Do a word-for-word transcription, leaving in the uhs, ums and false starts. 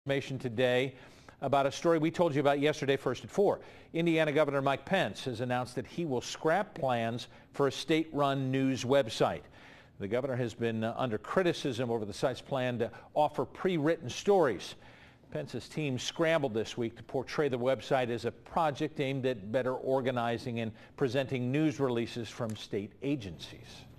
Information today about a story we told you about yesterday first at four. Indiana Governor Mike Pence has announced that he will scrap plans for a state-run news website. The governor has been uh, under criticism over the site's plan to offer pre-written stories. Pence's team scrambled this week to portray the website as a project aimed at better organizing and presenting news releases from state agencies.